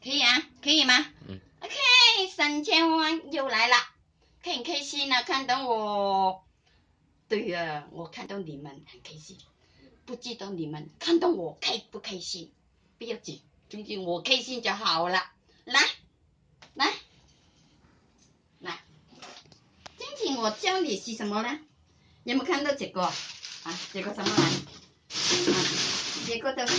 可以啊，可以吗？ 嗯。 OK， 3000万又来了，开不开心呢？看到我，对呀，我看到你们很开心，不知道你们看到我开不开心？不要紧，总之我开心就好了。来，来，来，今天我教你是什么呢？有没有看到这个？啊，这个什么来？这个就是，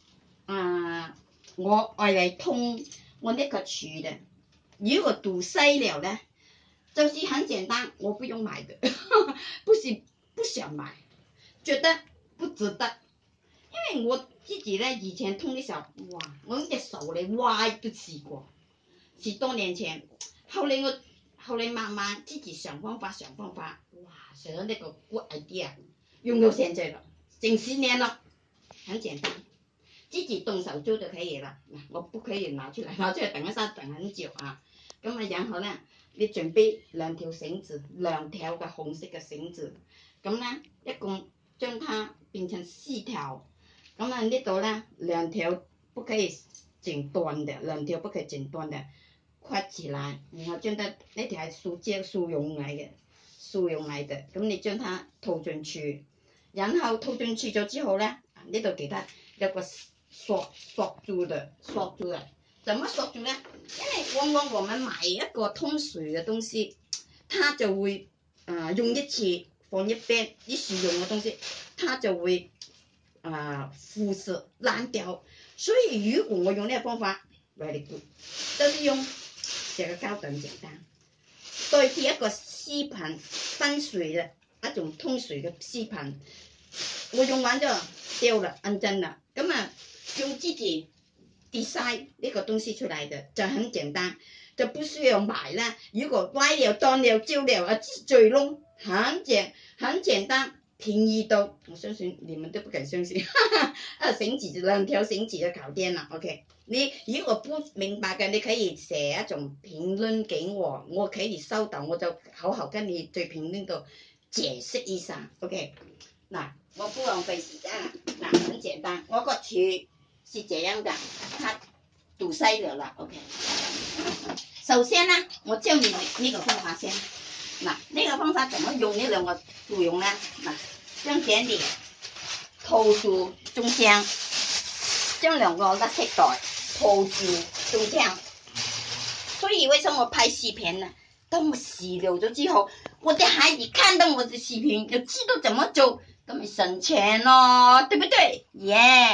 我愛嚟通我那個廚的。如果堵塞了呢，就是很簡單，我不用買的，不是不想買，覺得不值得。因為我自己呢，以前通的時候，哇，我隻手呢歪都試過，10多年前。後來慢慢自己想方法，哇，想到那個 good idea，用到現在了，整10年了，很簡單。自己動手做就可以了。我不可以拿出來等一下等很久啊。咁啊，然後呢，你準備2條繩子，2條嘅紅色嘅繩子。咁呢，一共將它變成4條。咁啊，呢度呢，2條不可以剪斷的，2條不可以剪斷的，捆起來，然後將它呢條係蘇絨嚟嘅，咁你將它套進去，然後套進去咗之後呢，呢度記得有個鎖住的，怎麼鎖住呢？因為往往我們買一個通水的東西，它就會用一次放一邊，一時用的東西，它就會腐蝕爛掉。所以如果我用呢個方法 very good， 就是用這個膠等簡單，代替一個絲盆分水的一種通水嘅絲盆，我用完就掉了，安真了，咁啊。用自己 design 呢個東西出來的就很簡單，就不需要買啦。如果歪了、斷了、焦了啊，最窿很簡單，便宜到我相信你們都不敢相信。繩子2條繩子就搞掂啦。OK， 你如果不明白嘅，你可以寫一種評論給我，我可以收到，我就好好跟你在評論度解釋一下。OK， 嗱，我不浪費時間啦。嗱，很簡單，我個廚是這樣的，它堵塞了啦。OK， 首先呢，我教你呢個方法先。嗱，呢個方法怎麼用呢2個作用呢？嗱，將這裡套住中間，將2個垃圾袋套住中間。所以為什麼拍視頻呢？當我洗了咗之後，我的孩子看到我的視頻，就知道怎麼做。咁咪省錢咯，對不對？耶、yeah ！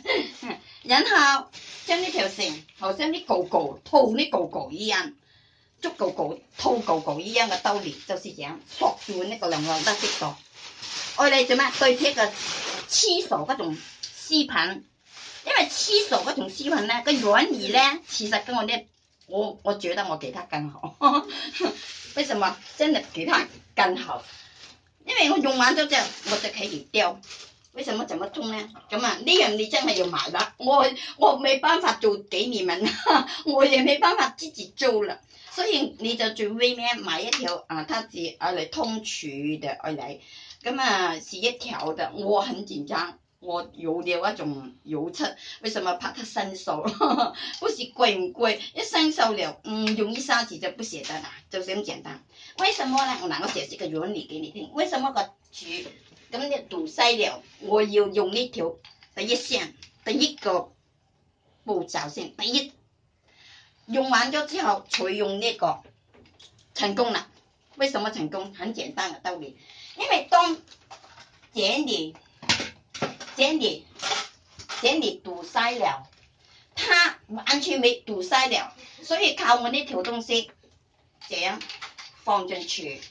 然後將呢條繩好像啲狗狗套啲狗狗一樣，捉狗狗套狗狗一樣嘅道理，就是這樣鎖住呢個2個垃圾袋。愛嚟做咩？對貼個廁所嗰種絲盆，因為廁所嗰種絲盆呢個原理呢，其實跟我覺得我給它更好。為什麼？真的給它更好。因為我用完咗之後，我就可以掉。為什麼怎麼通呢？咁啊，呢樣你真係要買啦。我沒辦法做給你們，我也沒辦法自己做了。所以你就最尾呢買一條它是愛嚟通廚的愛嚟，咁啊是1條的。我很緊張，我有了一種油漆，為什麼怕它生鏽？不是貴唔貴，一生鏽了，用一下子就不捨得啦，就這麼簡單。為什麼呢？我解釋個原理給你聽。為什麼個廚咁你堵塞了，我要用呢條第一線，第一個步驟先，第一用完咗之後才用呢個成功啦。為什麼成功？很簡單嘅道理，因為當這裡堵塞了，它完全沒堵塞了，所以靠我呢條東西這樣放進去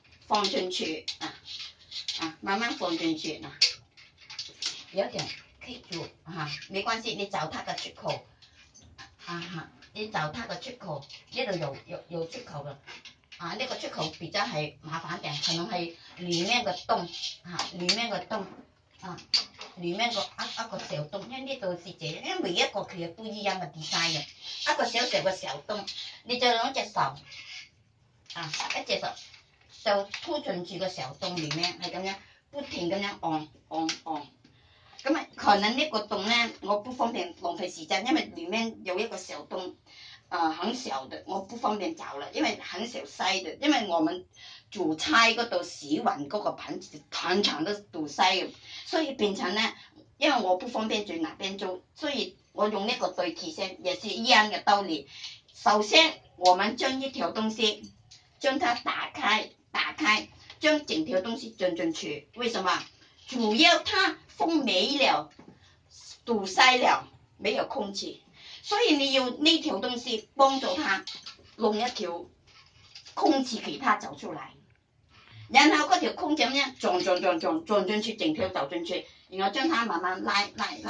慢慢放進去有點棘住沒關係，你找它的出口你找它的出口，呢度有出口的呢個出口比較係麻煩點，可能係裡面個洞裡面個洞裡面個一個小洞，因為呢度是這樣，因為每一個佢有不一樣嘅 design 嘅，一個小小嘅小洞，你就用一隻手一隻手就拖進住個小洞裡面，係咁樣不停咁樣按， 咁啊，可能呢個洞咧，我不方便浪費時間，因為裡面有一個小洞，很小的，我不方便找啦，因為很小塞的，因為我們煮菜嗰度洗碗嗰個盆子常常都堵塞嘅，所以變成咧，因為我不方便在那邊做，所以我用呢個對提線也是一樣嘅道理。首先，我們將一條東西將它打開，將整條東西進進去，為什麼？主要它封沒了，堵塞了，沒有空氣，所以你要呢條東西幫助它弄一條空氣給它走出來，然後嗰條空氣咁樣撞進去，整條走進去，然後將它慢慢拉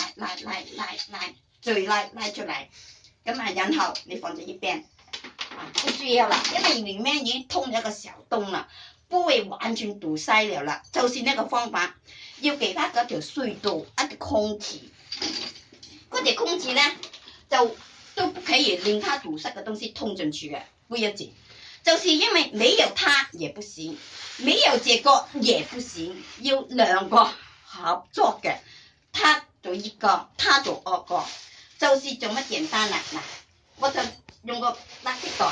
出來，咁啊，然後你放在一邊，不需要啦，因為裡面已經通咗一個小洞啦，不會完全堵塞了啦，就是呢個方法。要給它嗰條隧道一條空氣，嗰條空氣呢，就都不可以令它堵塞嘅東西通進去嘅，不要緊，就是因為沒有它也不行，沒有這個也不行，要兩個合作嘅，他做一個，他做二個，就是這麼簡單啦。嗱，我就用個垃圾袋，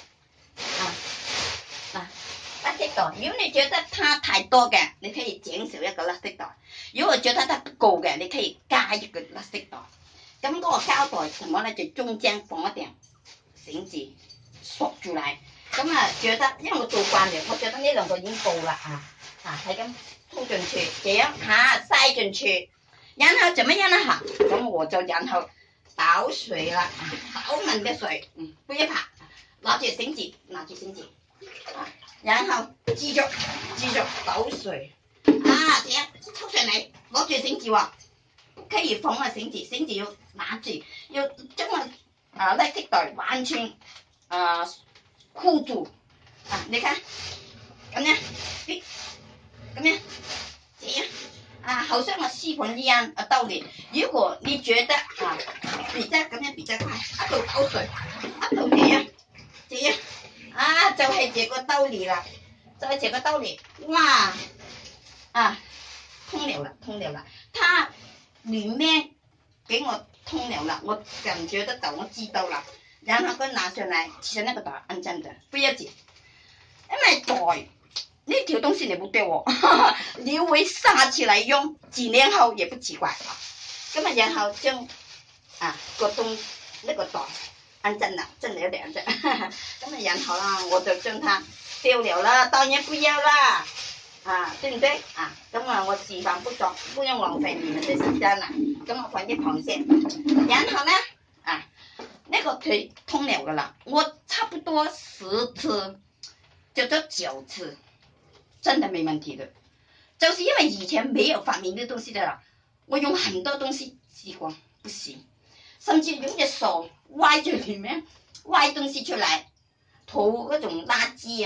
垃圾袋，如果你覺得它太多嘅，你可以減少一個垃圾袋；如果覺得它不夠嘅，你可以加一個垃圾袋。咁嗰個膠袋什麼呢？就中間放一點繩子鎖住嚟。咁啊，覺得因為我做慣了，我覺得呢兩個已經夠啦係咁通進去，這樣塞進去，然後怎麼樣呢？咁我就然後倒水啦，倒滿嘅水，不要怕，拿住繩子。然後繼續倒水，這樣抽上嚟，攞住繩子喎，不可以放個繩子要拿住，要將個垃圾袋完全箍住，你看，咁樣，這樣，好像個吸盤一樣道理。如果你覺得比較快，一路倒水，一路這樣。就係這個道理啦，哇，通了啦，它裡面給我通了啦，我感覺得到，我知道啦，然後佢拿上來，其實那個袋安真的，不要緊，因為袋呢條東西你不對我，你會撒起來用，幾年後也不奇怪。咁啊，然後將那個袋。安真啦，真係有點真。咁啊，然後啦，我就將它丟了啦，當然不要啦，對唔對？咁啊，我示範不做，不用浪費你們的時間啦。咁我放一旁先，然後呢，那個腿通了噶啦，我差不多10次，叫做9次，真的沒問題的。就是因為以前沒有發明呢東西的啦，我用很多東西試過，不行。甚至用隻手歪住裡面歪東西出來，吐嗰種垃圾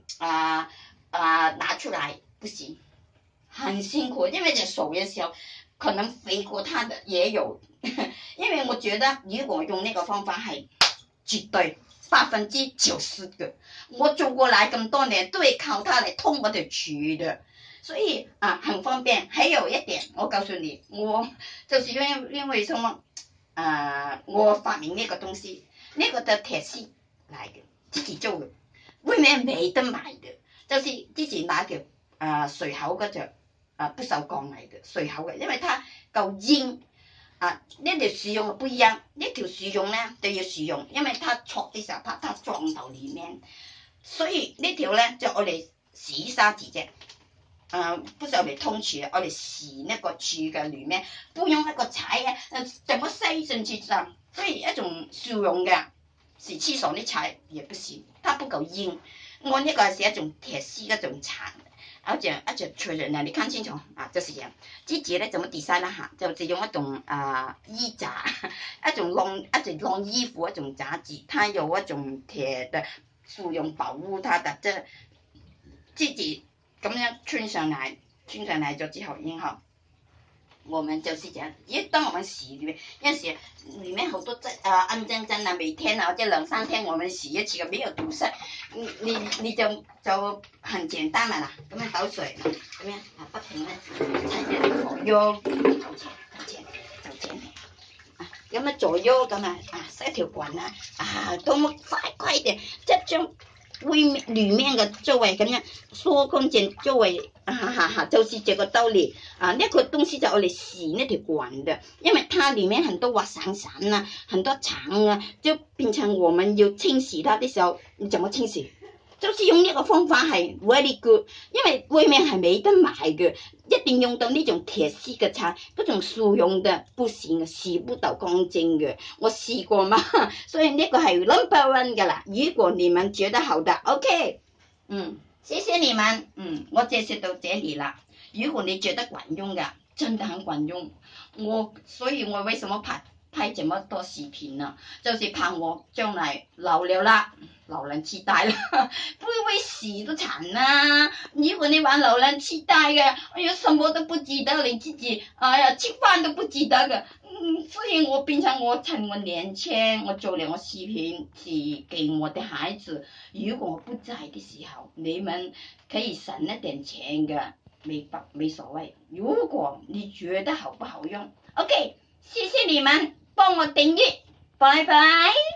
拿出來不行，很辛苦，因為隻手嘅時候可能肥過它的也有，因為我覺得如果用呢個方法係絕對90%嘅，我做過來咁多年都係靠它嚟通我條柱的，所以很方便。還有一點，我告訴你，我就是因為什麼？我發明呢個東西，呢個就鐵絲嚟嘅，自己做嘅，外面沒得買嘅，就是之前拿條水口嗰隻不鏽鋼嚟嘅水口嘅，因為它夠硬，呢條樹用不一樣，呢條樹用呢就要樹用，因為它戳的時候它撞到裡面，所以呢條呢就我哋洗沙子啫。不是我哋通柱，我哋洗那個柱嘅裡面，不用那個柴怎麼塞進去啊？所以一種樹用嘅洗廁所啲柴也不行，它不夠硬。我呢個係一種鐵絲一種柴，一隻錘人啊！你看清楚就是這樣。自己咧怎麼 design 啦就是用一種衣架，一種晾衣服一種架子，它有一種鐵的樹用保護它的，即係自己。咁樣穿上嚟咗之後，然後我们就是这样，当我们洗里面，有时里面好多暗真真啊，每天啊或者2、3天我们洗一次嘅，没有堵塞，你就很简單啦，咁樣倒水，咁樣啊不停咧左右頭前，咁樣左右咁塞條棍多麼快點，即係將裏面嘅周圍咁樣縮空間周圍，就是這個道理那個東西就我嚟洗那條管的，因為它裏面很多滑潺潺啊，很多腸啊，就變成我們要清洗它的時候，你怎麼清洗？就是用呢個方法係 very good， 因為外面係冇得買嘅，一定用到呢種鐵絲嘅叉，嗰種速用嘅不行嘅，洗不到乾淨嘅。我試過嘛，所以呢個係 number one 㗎啦。如果你們覺得好的 ，OK， 謝謝你們，我介紹到這裡啦。如果你覺得管用嘅，真的很管用。所以我為什麼拍這麼多視頻呢？就是怕我將來老了啦。老人痴呆啦，不會洗都慘啦。如果你玩老人痴呆嘅，哎呀，什麼都不記得，你自己，哎呀，吃飯都不記得嘅。所以我變成我趁我年輕，我做了我視頻是給我的孩子。如果我不在的時候，你們可以省一點錢嘅，沒所謂。如果你覺得好不好用 ，OK， 謝謝你們幫我訂閱，拜拜。